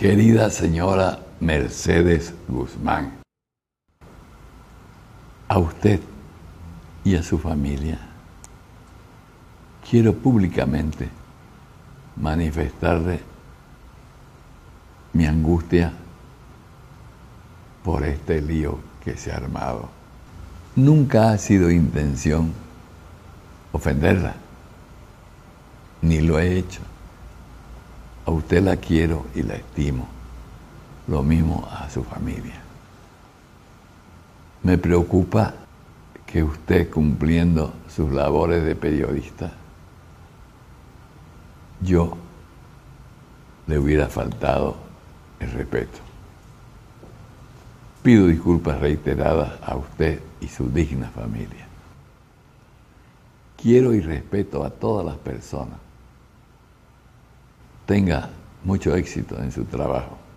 Querida señora Mercedes Guzmán, a usted y a su familia quiero públicamente manifestarle mi angustia por este lío que se ha armado. Nunca ha sido intención ofenderla, ni lo he hecho. A usted la quiero y la estimo, lo mismo a su familia. Me preocupa que usted, cumpliendo sus labores de periodista, yo le hubiera faltado el respeto. Pido disculpas reiteradas a usted y su digna familia. Quiero y respeto a todas las personas. Tenga mucho éxito en su trabajo.